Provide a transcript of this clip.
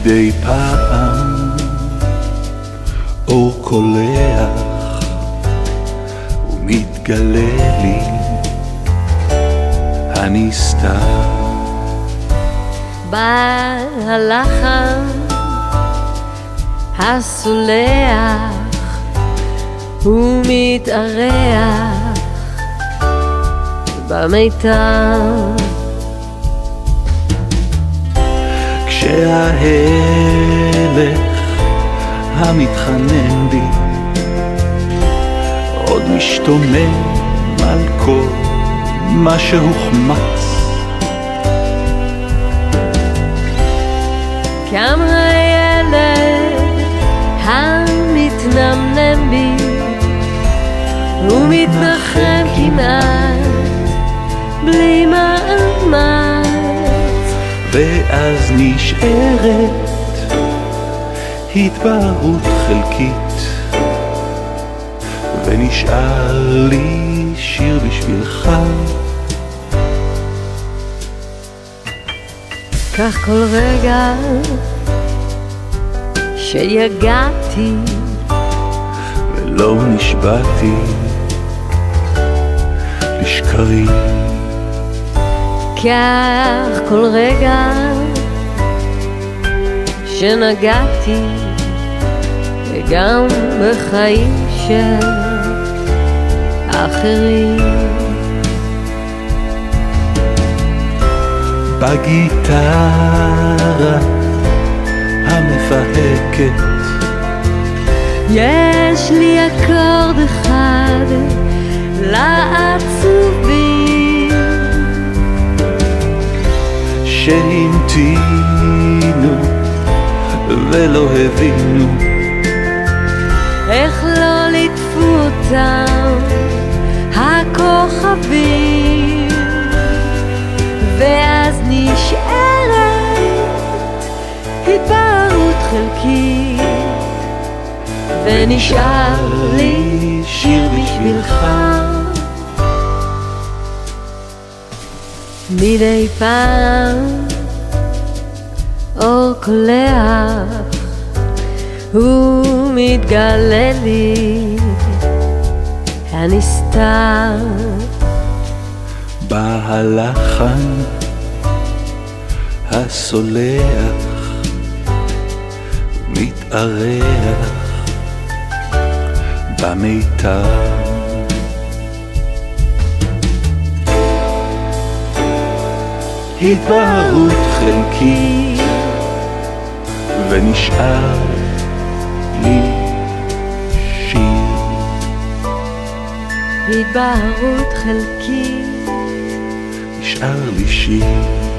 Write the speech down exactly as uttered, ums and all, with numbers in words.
מדי פעם אור קולח ומתגלה לי הנסתר בלחן הסולח ומתארח במיתר כשההלך המתחנן בי עוד משתומם על כל מה שהוחמץ גם הילד המתנמנם בי ומתנחם כמעט בלי מאמץ ואז נשארת התבהרות חלקית ונשאר לי שיר בשבילך כך כל רגע שיגעתי ולא נשבעתי לשקרים כך כל רגע שנגעתי וגם בחיים של אחרים בגיטרה המפהקת יש לי אקורד אחד לעצובים שהמתינו ולא הבינו איך לא ליטפו אותם הכוכבים ואז נשארת התבהרות חלקית ונשאר לי שיר בשבילך מדי פעם אור קולח הוא מתגלה לי הנסתר בהלחן הסולח מתארח במיתר התבהרות חלקית ונשאר לי שיר התבהרות חלקית נשאר לי שיר